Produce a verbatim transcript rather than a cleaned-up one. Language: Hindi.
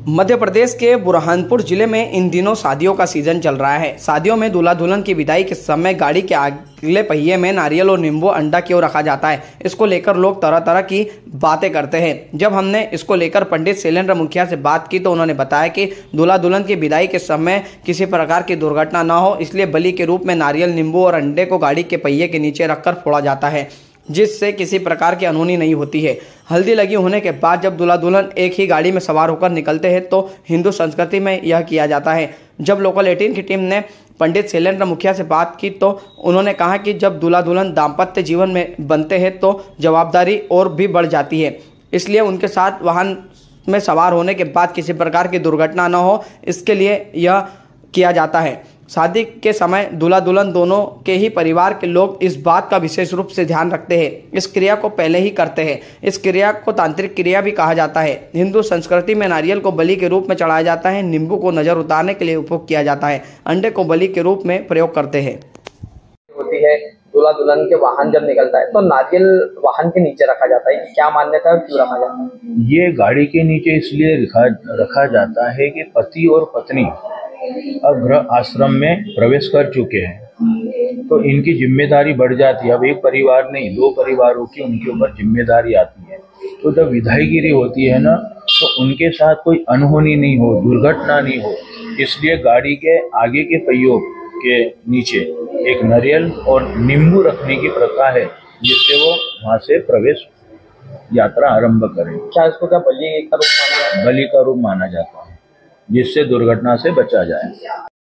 मध्य प्रदेश के बुरहानपुर जिले में इन दिनों शादियों का सीजन चल रहा है। शादियों में दूल्हा दुल्हन की विदाई के समय गाड़ी के अगले पहिए में नारियल और नींबू अंडा क्यों रखा जाता है, इसको लेकर लोग तरह तरह की बातें करते हैं। जब हमने इसको लेकर पंडित शैलेंद्र मुखिया से बात की तो उन्होंने बताया कि दूल्हा दुल्हन की विदाई के समय किसी प्रकार की दुर्घटना न हो, इसलिए बलि के रूप में नारियल, नींबू और अंडे को गाड़ी के पहिए के नीचे रखकर फोड़ा जाता है, जिससे किसी प्रकार की अनहोनी नहीं होती है। हल्दी लगी होने के बाद जब दूल्हा दुल्हन एक ही गाड़ी में सवार होकर निकलते हैं तो हिंदू संस्कृति में यह किया जाता है। जब लोकल अठारह की टीम ने पंडित शैलेंद्र मुखिया से बात की तो उन्होंने कहा कि जब दूल्हा दुल्हन दाम्पत्य जीवन में बनते हैं तो जवाबदारी और भी बढ़ जाती है, इसलिए उनके साथ वाहन में सवार होने के बाद किसी प्रकार की दुर्घटना न हो, इसके लिए यह किया जाता है। शादी के समय दूल्हा दुल्हन दोनों के ही परिवार के लोग इस बात का विशेष रूप से ध्यान रखते हैं। इस क्रिया को पहले ही करते हैं। इस क्रिया को तांत्रिक क्रिया भी कहा जाता है। हिंदू संस्कृति में नारियल को बलि के रूप में चढ़ाया जाता है, नींबू को नजर उतारने के लिए उपयोग किया जाता है, अंडे को बलि के रूप में प्रयोग करते हैं। होती है दूल्हा दुल्हन के वाहन जब निकलता है तो नारियल वाहन के नीचे रखा जाता है, क्या मान्यता है, क्यों रखा जाता है? ये गाड़ी के नीचे इसलिए रखा रखा जाता है कि पति और पत्नी अब गृह आश्रम में प्रवेश कर चुके हैं तो इनकी जिम्मेदारी बढ़ जाती है। अब एक परिवार नहीं, दो परिवारों की उनके ऊपर जिम्मेदारी आती है। तो जब विदाईगिरी होती है ना तो उनके साथ कोई अनहोनी नहीं हो, दुर्घटना नहीं हो, इसलिए गाड़ी के आगे के पहियों के नीचे एक नारियल और नींबू रखने की प्रथा है, जिससे वो वहाँ से प्रवेश यात्रा आरंभ करें। क्या इसको क्या बलि का रूप माना जाता है? बलि का रूप माना जाता है, जिससे दुर्घटना से बचा जाए।